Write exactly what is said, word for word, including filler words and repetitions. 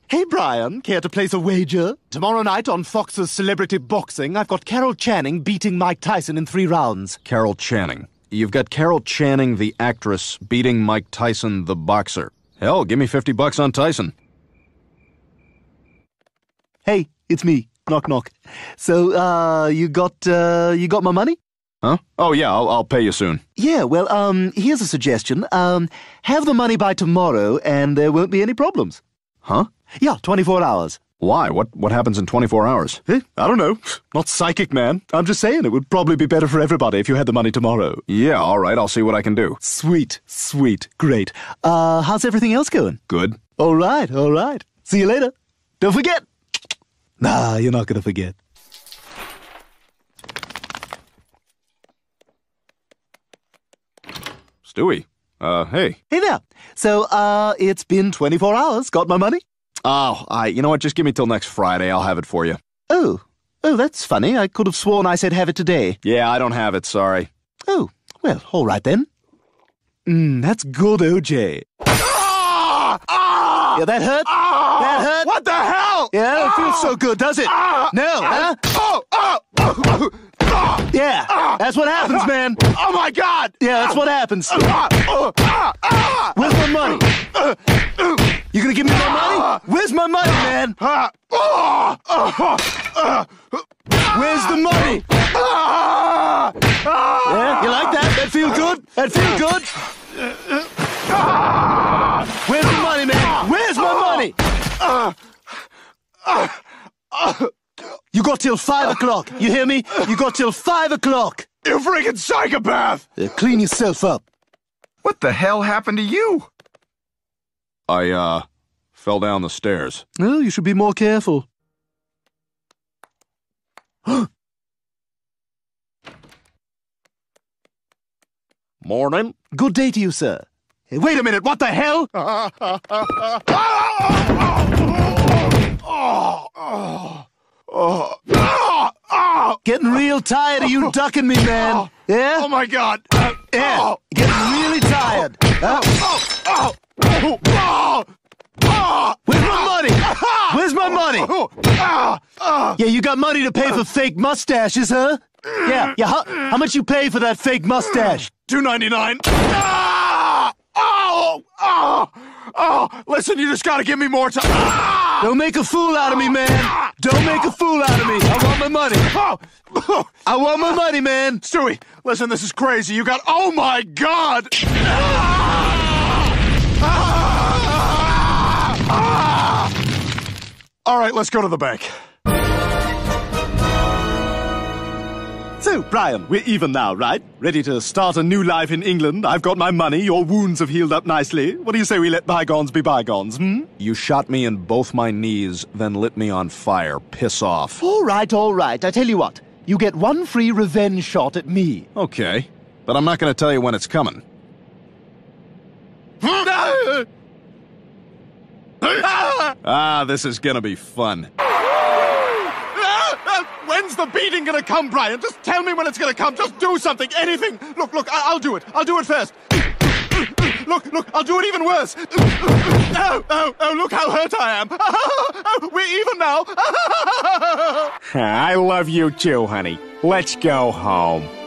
Hey, Brian, care to place a wager? Tomorrow night on Fox's Celebrity Boxing, I've got Carol Channing beating Mike Tyson in three rounds. Carol Channing. You've got Carol Channing, the actress, beating Mike Tyson, the boxer. Hell, give me fifty bucks on Tyson. Hey, it's me. Knock, knock. So, uh, you got, uh, you got my money? Huh? Oh, yeah, I'll, I'll pay you soon. Yeah, well, um, here's a suggestion. Um, have the money by tomorrow and there won't be any problems. Huh? Yeah, twenty-four hours. Why? What What happens in twenty-four hours? Eh, I don't know. Not psychic, man. I'm just saying it would probably be better for everybody if you had the money tomorrow. Yeah, all right, I'll see what I can do. Sweet, sweet, great. Uh, how's everything else going? Good. All right, all right. See you later. Don't forget. Nah, you're not gonna forget. Stewie, uh, hey. Hey there. So, uh, it's been twenty-four hours. Got my money? Oh, I, you know what, just give me till next Friday, I'll have it for you. Oh. Oh, that's funny. I could have sworn I said have it today. Yeah, I don't have it, sorry. Oh, well, all right then. Mmm, that's good, O J. Ah! Ah! Yeah, that hurt? Ah! That hurt? What the hell? Yeah, it ah! feels so good, does it? Ah! No, huh? Oh, oh, oh, oh, Yeah, ah! that's what happens, man. Oh, my God! Yeah, that's what happens. Ah! Oh, ah! Ah! Where's my money? You gonna give me my money? Where's my money, man? Ah! Oh! Oh! Oh! Where's the money? Ah! Ah! Yeah, you like that? That feel good? That feel good? Where's the money, man? Where's my money? You got till five o'clock. You hear me? You got till five o'clock. You freaking psychopath! Uh, clean yourself up. What the hell happened to you? I, uh, fell down the stairs. Oh, you should be more careful. Morning. Good day to you, sir. Hey, wait a minute, what the hell? Getting real tired of you ducking me, man. Yeah? Oh, my God. Yeah, getting really tired. Huh? Where's my money? Where's my money? Yeah, you got money to pay for fake mustaches, huh? Yeah, yeah. How, how much you pay for that fake mustache? two ninety-nine. Ah! Oh! Oh! Oh! Listen, you just gotta give me more time. Ah! Don't make a fool out of me, man. Don't make a fool out of me. I want my money. Oh! I want my money, man. Stewie, listen, this is crazy. You got... Oh, my God! Ah! Ah! Ah! All right, let's go to the bank. So, Brian, we're even now, right? Ready to start a new life in England. I've got my money. Your wounds have healed up nicely. What do you say we let bygones be bygones, hmm? You shot me in both my knees, then lit me on fire. Piss off. All right, all right. I tell you what. You get one free revenge shot at me. Okay, but I'm not gonna tell you when it's coming. Ah, this is gonna be fun. When's the beating gonna come, Brian? Just tell me when it's gonna come. Just do something, anything. Look, look, I- I'll do it. I'll do it first. Look, look, I'll do it even worse. Oh, oh, oh, look how hurt I am. Oh, we're even now. I love you too, honey. Let's go home.